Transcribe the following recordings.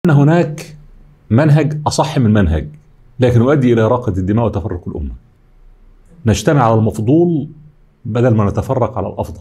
أن هناك منهج أصح من منهج، لكن يؤدي إلى إراقة الدماء وتفرق الأمة. نجتمع على المفضول بدل ما نتفرق على الأفضل.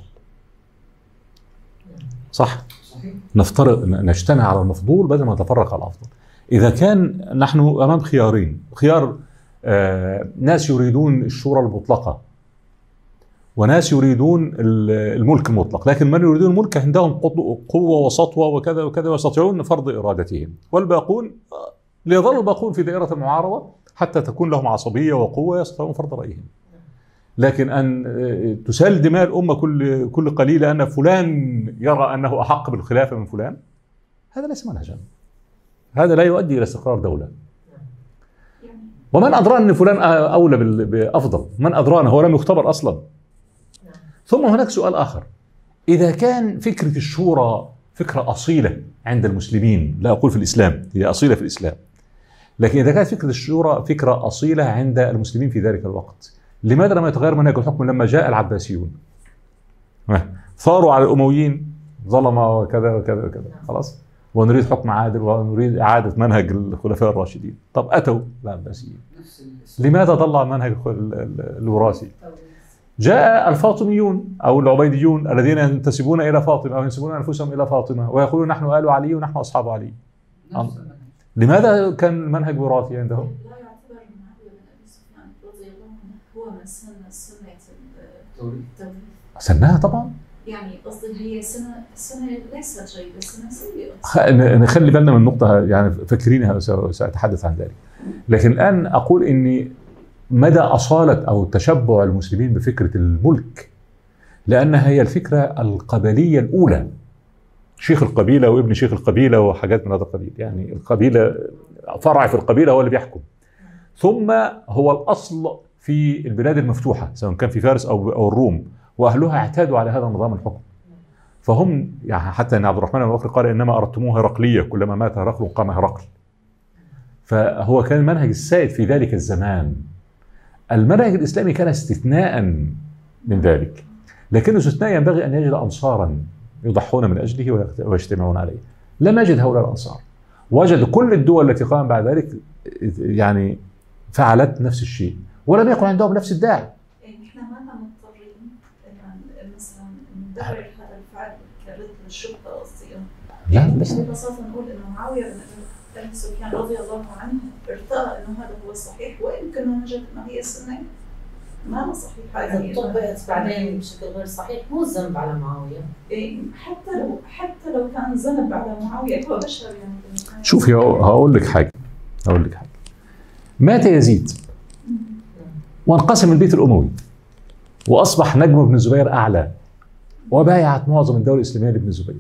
صح؟ نجتمع على المفضول بدل ما نتفرق على الأفضل. إذا كان نحن أمام خيارين، خيار ناس يريدون الشورى المطلقة وناس يريدون الملك المطلق، لكن من يريدون الملك عندهم قوة وسطوة وكذا وكذا ويستطيعون فرض إرادتهم، والباقون ليظل الباقون في دائرة المعارضة حتى تكون لهم عصبية وقوة يستطيعون فرض رأيهم. لكن أن تسال دماء الأمة كل قليل لأن فلان يرى أنه أحق بالخلافة من فلان، هذا ليس منهجا، هذا لا يؤدي إلى استقرار دولة. ومن أدرى أن فلان أولى بأفضل؟ من أدرى أنه هو لم يختبر أصلا؟ ثم هناك سؤال آخر، إذا كان فكرة الشورى فكرة أصيلة عند المسلمين، لا أقول في الإسلام، هي أصيلة في الإسلام، لكن إذا كانت فكرة الشورى فكرة أصيلة عند المسلمين في ذلك الوقت، لماذا لم يتغير منهج الحكم لما جاء العباسيون؟ ثاروا على الأمويين ظلمة وكذا وكذا وكذا، خلاص، ونريد حكم عادل ونريد إعادة منهج الخلفاء الراشدين. طب أتوا العباسيين، لماذا ضل منهج الوراثي؟ جاء الفاطميون أو العبيديون الذين ينتسبون إلى فاطمة أو ينسبون أنفسهم إلى فاطمة ويقولون نحن آل علي ونحن أصحاب علي. لماذا كان المنهج وراثي عندهم؟ لا يعتبر معاوية بن أبي سفيان رضي الله عنه هو من سنة التوريث. سنها طبعا. يعني قصدي هي سنة ليست جيدة، سنة سيئة. نخلي بالنا من نقطة، يعني فكرينها سأتحدث عن ذلك. لكن الآن أقول إني مدى أصالة أو تشبع المسلمين بفكرة الملك، لأنها هي الفكرة القبلية الأولى، شيخ القبيلة وابن شيخ القبيلة وحاجات من هذا القبيل، يعني القبيلة فرع في القبيلة هو اللي بيحكم، ثم هو الأصل في البلاد المفتوحة سواء كان في فارس أو الروم، وأهلها اعتادوا على هذا النظام الحكم، فهم يعني حتى أن عبد الرحمن البكري قال إنما أردتموه هرقلية، كلما مات هرقل قام هرقل، فهو كان المنهج السائد في ذلك الزمان. المنهج الإسلامي كان استثناء من ذلك، لكن الاستثناء ينبغي أن يجد أنصارا يضحون من أجله ويجتمعون عليه. لم يجد هؤلاء الأنصار، وجد كل الدول التي قام بعد ذلك يعني فعلت نفس الشيء ولم يكن عندهم نفس الداعي. احنا ما مضطرين مثلا ندبر هذا الفعل كرد للشرطة الصيام. لا بس ببساطة نقول إنه معاوية بن أبي سفيان رضي الله عنه ارتأى إنه هذا هو الصحيح، وإن كنا نجد إنه هي السنة ما صحيحة. يعني طبقت بعدين بشكل غير صحيح، مو الذنب على معاوية. حتى لو كان ذنب على معاوية، هو بشر يعني. شوفي هقول لك حاجة، مات يزيد وانقسم البيت الأموي وأصبح نجم بن الزبير أعلى، وبايعت معظم الدولة الإسلامية لابن الزبير.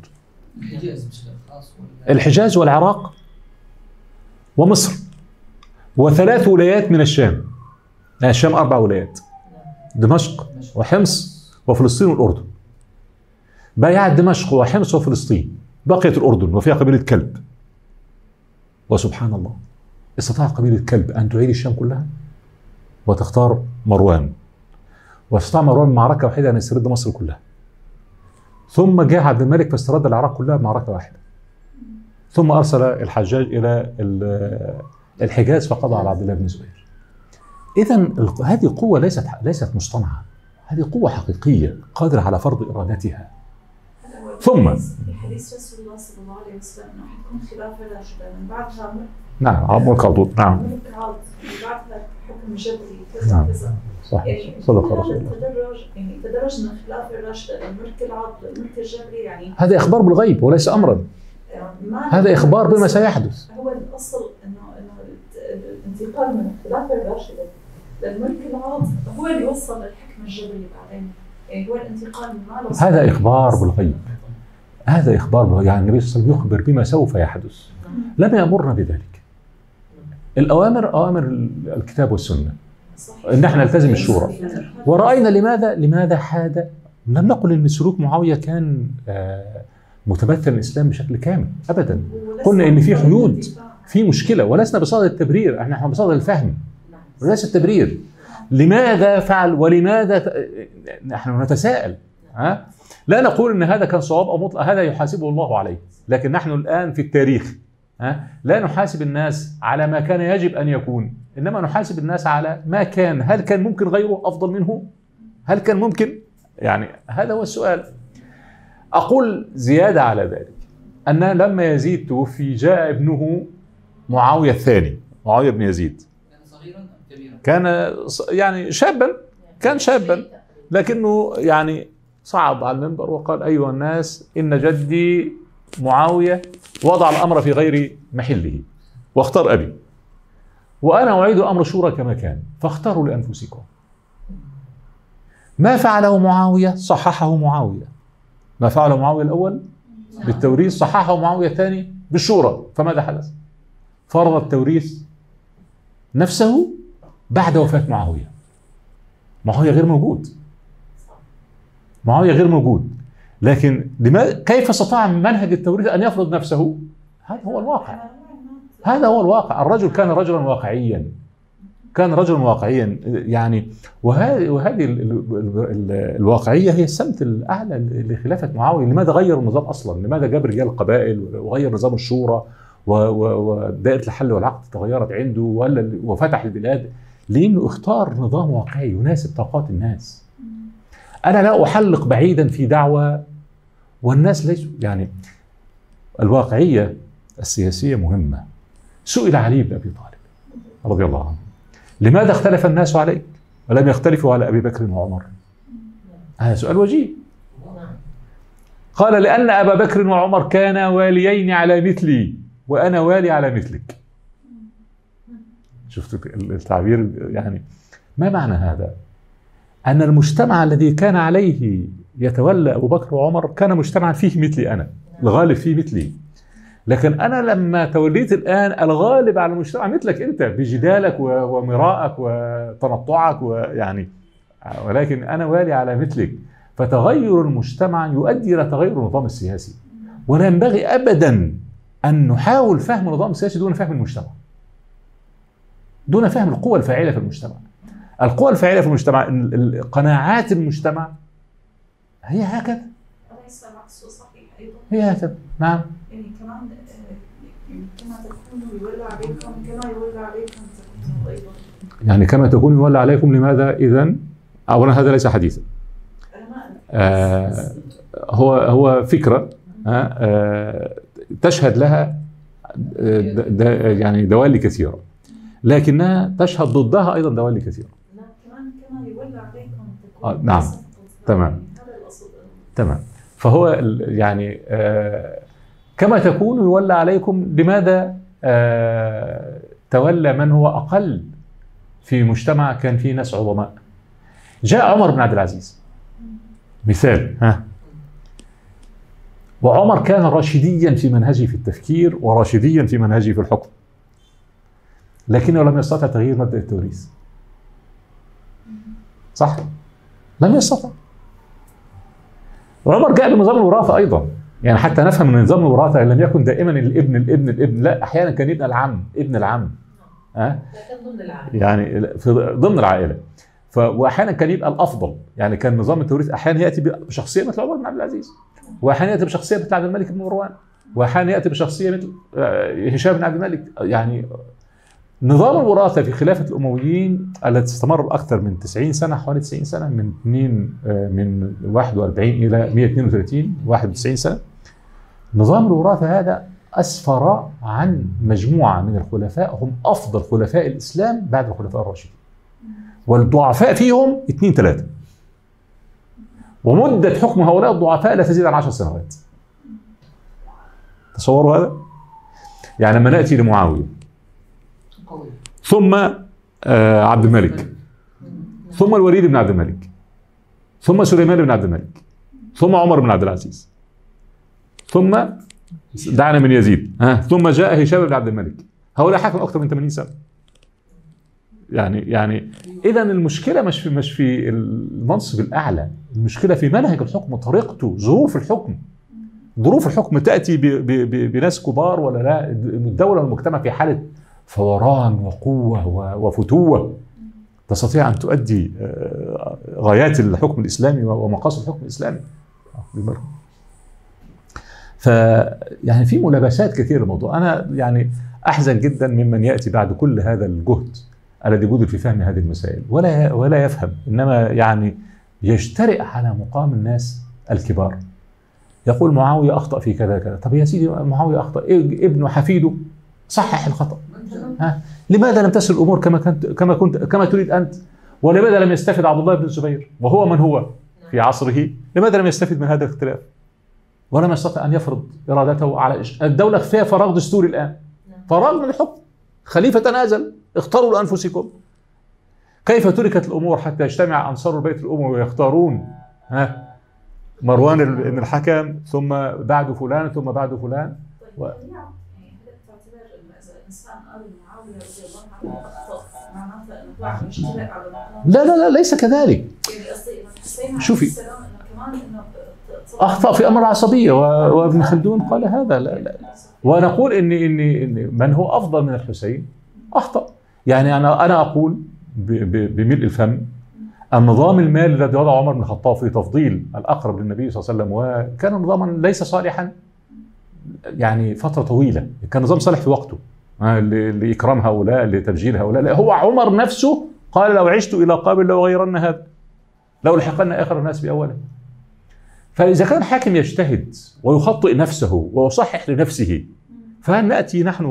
الحجاز والعراق ومصر وثلاث ولايات من الشام، يعني الشام 4 ولايات، دمشق وحمص وفلسطين والأردن. بايعت دمشق وحمص وفلسطين، بقيت الأردن وفيها قبيلة كلب، وسبحان الله استطاعت قبيلة كلب أن تعيد الشام كلها وتختار مروان، واستطاع مروان بمعركة واحدة أن يسترد مصر كلها، ثم جاء عبد الملك فاسترد العراق كلها بمعركة واحدة، ثم أرسل الحجاج إلى الحجاز فقضى على عبد الله بن الزبير. إذن هذه قوة ليست مصطنعة، هذه قوة حقيقية قادرة على فرض إرادتها. ثم حديث رسول الله صلى الله عليه وسلم أنه حتكون خلافة راشدة من بعدها نعم ملك عضوض، نعم ملك عاض، من بعدها حكم جبري كذا نعم. كذا. صحيح، يعني صدق رسول الله. تدرج من الخلافة الراشدة للملك العاض للملك الجبري، يعني هذا إخبار بالغيب وليس أمرا، هذا إخبار بما سيحدث. هو الأصل إنه الانتقال من الخلافة الراشدة للملك العاض هو اللي وصل للحكم الجبري بعدين، يعني هو الانتقال من مال. هذا إخبار بالغيب، هذا إخبار بالغيب، يعني النبي صلى الله عليه وسلم يخبر بما سوف يحدث، لم يأمرنا بذلك. الأوامر أوامر الكتاب والسنة، إن احنا نلتزم الشورى. ورأينا لماذا حاد. لم نقل إن سلوك معاوية كان متمثل الإسلام بشكل كامل أبدا، قلنا إن في حدود، في مشكلة، ولسنا بصدد التبرير، احنا بصدد الفهم وليس التبرير. لماذا فعل ولماذا نحن نتساءل، لا نقول إن هذا كان صواب أو مطلق، هذا يحاسبه الله عليه، لكن نحن الآن في التاريخ لا نحاسب الناس على ما كان يجب أن يكون، إنما نحاسب الناس على ما كان. هل كان ممكن غيره أفضل منه؟ هل كان ممكن؟ يعني هذا هو السؤال. أقول زيادة على ذلك أن لما يزيد توفي جاء ابنه معاوية الثاني، معاوية بن يزيد. كان صغيرا أم كبيرا؟ كان يعني شابا، كان شابا، لكنه يعني صعد على المنبر وقال: أيها الناس، إن جدي معاوية وضع الأمر في غير محله واختار أبي، وأنا أعيد أمر الشورى كما كان، فاختاروا لأنفسكم. ما فعله معاوية صححه معاوية، ما فعله معاوية الأول بالتوريث صححه معاوية الثاني بالشورى. فماذا حدث؟ فرض التوريث نفسه بعد وفاة معاوية. معاوية غير موجود، معاوية غير موجود، لكن كيف استطاع منهج التوريث أن يفرض نفسه؟ هذا هو الواقع، هذا هو الواقع. الرجل كان رجلا واقعيا، كان رجلا واقعيا يعني. وهذه الواقعية هي السمت الأعلى لخلافة معاوية. لماذا غير النظام أصلا؟ لماذا جاب رجال القبائل وغير نظام الشورى ودائرة الحل والعقد تغيرت عنده وفتح البلاد؟ لأنه اختار نظام واقعي يناسب طاقات الناس. أنا لا أحلق بعيدا في دعوة والناس ليسوا يعني. الواقعية السياسية مهمة. سئل علي بن أبي طالب رضي الله عنه: لماذا اختلف الناس عليك ولم يختلفوا على أبي بكر وعمر؟ هذا سؤال وجيه. قال: لأن أبا بكر وعمر كانا واليين على مثلي وأنا والي على مثلك. شفتوا التعبير يعني؟ ما معنى هذا؟ أن المجتمع الذي كان عليه يتولى أبو بكر وعمر كان مجتمعا فيه مثلي أنا، الغالب فيه مثلي. لكن أنا لما توليت الآن الغالب على المجتمع مثلك أنت بجدالك ومراءك وتنطعك ويعني، ولكن أنا والي على مثلك. فتغير المجتمع يؤدي إلى تغير النظام السياسي، ولا ينبغي أبدا أن نحاول فهم النظام السياسي دون فهم المجتمع، دون فهم القوى الفاعلة في المجتمع. القوى الفاعلة في المجتمع، قناعات المجتمع هي هكذا، أليس العكس صحيح أيضا؟ هي هكذا. نعم. يعني كمان كما تكونوا يولى عليكم كما يولى عليكم تكونوا أيضا. يعني كما تكون يولى عليكم. لماذا إذن؟ أولا هذا ليس حديثا، هو فكرة تشهد لها يعني دوالي كثيرة، لكنها تشهد ضدها أيضا دوالي كثيرة. كمان كما يولى عليكم. نعم، تمام تمام. فهو يعني كما تكون يولى عليكم. لماذا تولى من هو أقل في مجتمع كان فيه ناس عظماء؟ جاء عمر بن عبد العزيز مثال، وعمر كان راشديا في منهجه في التفكير وراشديا في منهجه في الحكم، لكنه لم يستطع تغيير مبدأ التوريث. صح؟ لم يستطع. وعمر جاء بنظام الوراثة أيضا، يعني حتى نفهم ان نظام الوراثة لم يكن دائما الابن، لا، أحيانا كان يبقى ابن العم لكن ضمن العائلة، يعني ضمن العائلة. واحيانا كان يبقى الافضل، يعني كان نظام التوريث احيانا ياتي بشخصيه مثل عمر بن عبد العزيز، واحيانا ياتي بشخصيه مثل عبد الملك بن مروان، واحيانا ياتي بشخصيه مثل هشام بن عبد الملك. يعني نظام الوراثه في خلافه الامويين التي استمر اكثر من 90 سنه، حوالي 90 سنه، من 41 الى 132 91 سنه. نظام الوراثه هذا اسفر عن مجموعه من الخلفاء هم افضل خلفاء الاسلام بعد الخلفاء الراشدين، والضعفاء فيهم 2 3، ومدة حكم هؤلاء الضعفاء لا تزيد عن 10 سنوات. تصوروا هذا؟ يعني لما نأتي لمعاوية ثم عبد الملك ثم الوليد بن عبد الملك ثم سليمان بن عبد الملك ثم عمر بن عبد العزيز ثم دعنا من يزيد ثم جاء هشام بن عبد الملك، هؤلاء حكموا أكثر من 80 سنة. يعني إذا المشكلة مش في المنصب الأعلى، المشكلة في منهج الحكم وطريقته، ظروف الحكم تأتي بناس كبار ولا لا؟ الدولة والمجتمع في حالة فوران وقوة وفتوة تستطيع أن تؤدي غايات الحكم الإسلامي ومقاصد الحكم الإسلامي. يعني في ملابسات كثيرة للموضوع. أنا يعني أحزن جدا ممن يأتي بعد كل هذا الجهد الذي بذل في فهم هذه المسائل ولا يفهم، إنما يعني يجترئ على مقام الناس الكبار. يقول معاوية أخطأ في كذا كذا. طب يا سيدي معاوية أخطأ، ابنه حفيده صحح الخطأ. لماذا لم تسر الأمور كما تريد أنت؟ ولماذا لم يستفد عبد الله بن الزبير وهو من هو في عصره؟ لماذا لم يستفد من هذا الاختلاف؟ ولم يستطع أن يفرض إرادته على الدولة. فيها فراغ دستوري الآن، فراغ من الحكم، خليفة تنازل، اختاروا لأنفسكم. كيف تركت الأمور حتى يجتمع أنصار البيت الأموي ويختارون مروان بن الحكم ثم بعد فلان ثم بعد فلان. يعني هل تعتبر إذا الإنسان قال معاوية رضي الله عنه أخطأ معناتها إنه هو عم يجترئ على المقام؟ لا ليس كذلك. يعني قصدي إنه حسين شوفي، عليه السلام إنه كمان إنه أخطأ في أمر العصبية، وابن خلدون قال هذا. لا. ونقول إن من هو أفضل من الحسين أخطأ. يعني أنا أقول بملء الفم النظام المالي الذي وضعه عمر بن الخطاب في تفضيل الأقرب للنبي صلى الله عليه وسلم وكان نظاما ليس صالحا يعني فترة طويلة، كان نظام صالح في وقته لإكرام هؤلاء لتبجيل هؤلاء. لا، هو عمر نفسه قال لو عشت إلى قابل لو غيرن هذا، لو لحقن آخر الناس بأوله. فإذا كان حاكم يجتهد ويخطئ نفسه ويصحح لنفسه، فهل نأتي نحن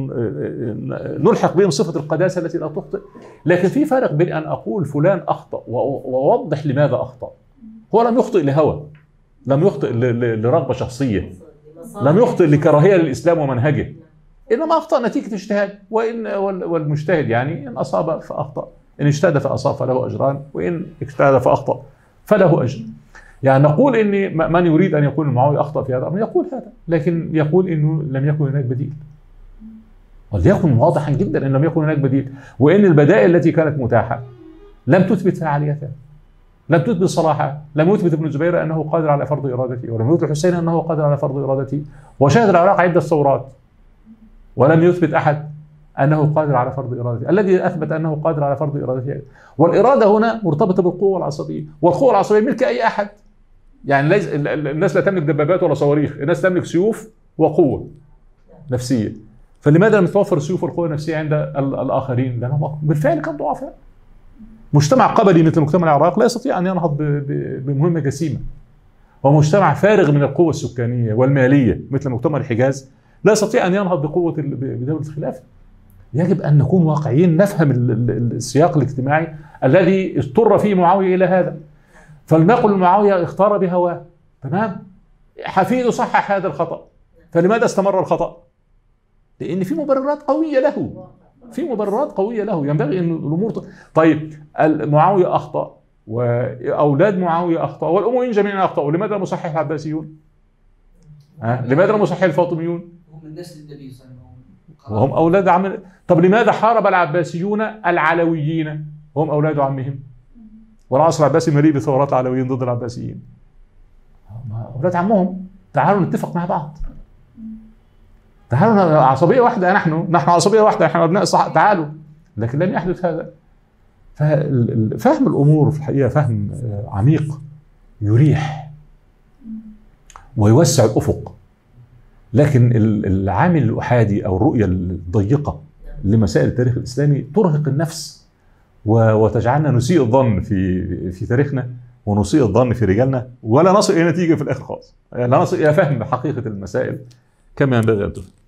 نلحق بهم صفة القداسة التي لا تخطئ؟ لكن في فرق بين أن أقول فلان أخطأ وأوضح لماذا أخطأ. هو لم يخطئ لهوى، لم يخطئ لرغبة شخصية، لم يخطئ لكراهية للإسلام ومنهجه، إنما أخطأ نتيجة اجتهاد. والمجتهد يعني إن أصاب فأخطأ، إن اجتهد فأصاب فله أجران، وإن اجتهد فأخطأ فله أجر. يعني نقول إن من يريد أن يقول معاوية أخطأ في هذا يقول هذا، لكن يقول إنه لم يكن هناك بديل. وليكن واضحا جدا إن لم يكن هناك بديل، وإن البدائل التي كانت متاحة لم تثبت فاعليتها، لم تثبت صلاحها. لم يثبت ابن الزبير أنه قادر على فرض إرادته، ولم يثبت الحسين أنه قادر على فرض إرادته، وشهد العراق عدة ثورات ولم يثبت أحد أنه قادر على فرض إرادته. الذي أثبت أنه قادر على فرض إرادته، والإرادة هنا مرتبطة بالقوة العصبية، والقوة العصبية ملك أي أحد. يعني ليس الناس لا تملك دبابات ولا صواريخ، الناس تملك سيوف وقوة نفسية. فلماذا لم تتوفر السيوف والقوة النفسية عند الآخرين؟ لأنهم بالفعل كانوا ضعفاء. مجتمع قبلي مثل مجتمع العراق لا يستطيع أن ينهض بمهمة جسيمة، ومجتمع فارغ من القوة السكانية والمالية مثل مجتمع الحجاز لا يستطيع أن ينهض بقوة بدولة الخلافة. يجب أن نكون واقعيين، نفهم السياق الاجتماعي الذي اضطر فيه معاوية إلى هذا. فلنقل معاوية اختار بهواه، تمام، حفيده صحح هذا الخطأ، فلماذا استمر الخطأ؟ لأن في مبررات قوية له، ينبغي أن الأمور طيب معاوية أخطأ وأولاد معاوية أخطأ والأمويين جميعا أخطأوا، لماذا لم يصحح العباسيون؟ لماذا لم يصحح الفاطميون؟ هم من نسل النبي صلى الله عليه وسلم وهم أولاد عم. طب لماذا حارب العباسيون العلويين وهم أولاد عمهم؟ والعصر العباسي مليء بثورات العلويين ضد العباسيين، أولاد عمهم. تعالوا نتفق مع بعض، تعالوا عصبية واحدة، نحن عصبية واحدة، نحن أبناء الصحابة، تعالوا. لكن لم يحدث هذا. ففهم الأمور في الحقيقة فهم عميق يريح ويوسع الأفق، لكن العامل الأحادي أو الرؤية الضيقة لمسائل التاريخ الإسلامي ترهق النفس وتجعلنا نسيء الظن في تاريخنا ونسيء الظن في رجالنا، ولا نصل إلى نتيجة في الآخر خالص، لا نصل إلى فهم حقيقة المسائل كما ينبغي أن تفهم.